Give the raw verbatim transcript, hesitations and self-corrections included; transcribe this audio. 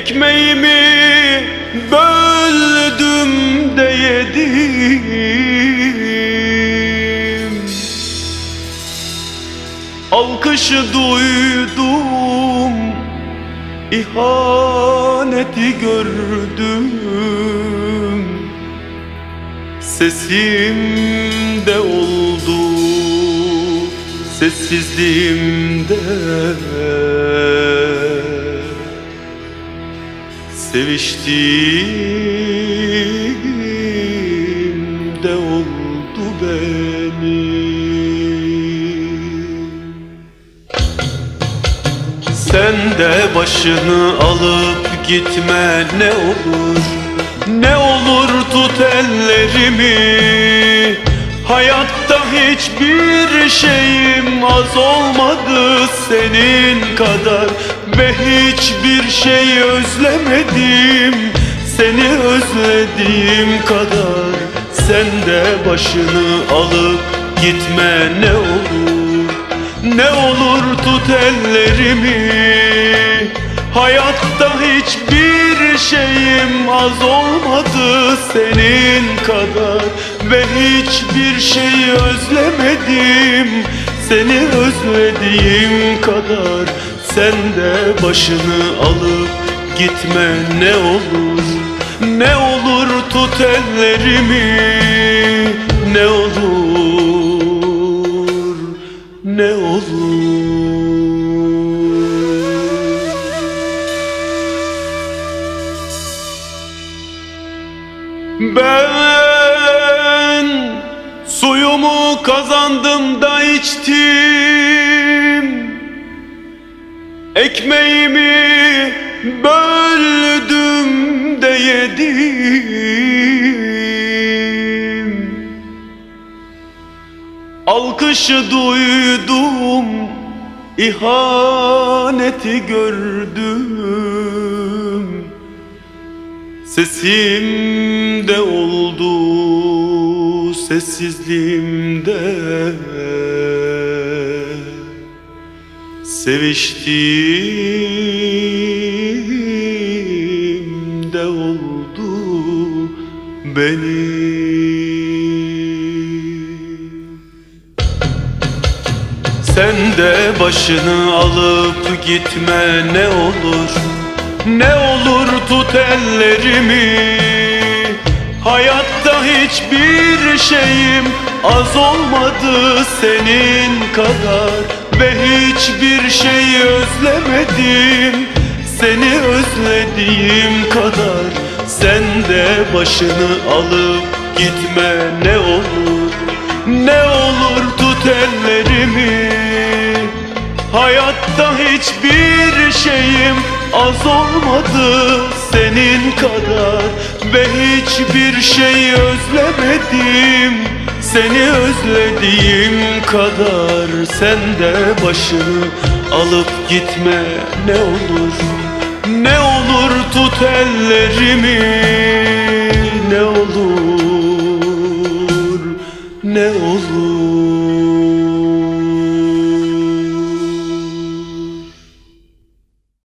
Ekmeğimi böldüm de yedim, alkışı duydum, ihaneti gördüm. Sesimde oldu, sessizliğimde. Seviştiğimde oldu benim. Sen de başını alıp gitme ne olur, ne olur tut ellerimi. Hayatta hiçbir şeyim az olmadı senin kadar, ve hiçbir şey özlemedim seni özlediğim kadar. Sen de başını alıp gitme ne olur, ne olur tut ellerimi. Hayatta hiçbir şeyim az olmadı senin kadar, ve hiçbir şey özlemedim seni özlediğim kadar. Sen de başını alıp gitme ne olur, ne olur tut ellerimi. Ne olur, ne olur. Ben suyumu kazandım da içtim, ekmeğimi böldüm de yedim, alkışı duydum, ihaneti gördüm. Sesimde oldu, sessizliğimde. Seviştiğimde oldu benim. Sen de başını alıp gitme ne olur, ne olur tut ellerimi. Hayatta hiçbir şeyim az olmadı senin kadar, ve hiçbir şey özlemedim seni özlediğim kadar. Sen de başını alıp gitme ne olur, ne olur tut ellerimi. Hayatta hiçbir şeyim az olmadı senin kadar, ve hiçbir şey özlemedim seni özlediğim kadar. Sen de başını alıp gitme ne olur, ne olur tut ellerimi. Ne olur, ne olur.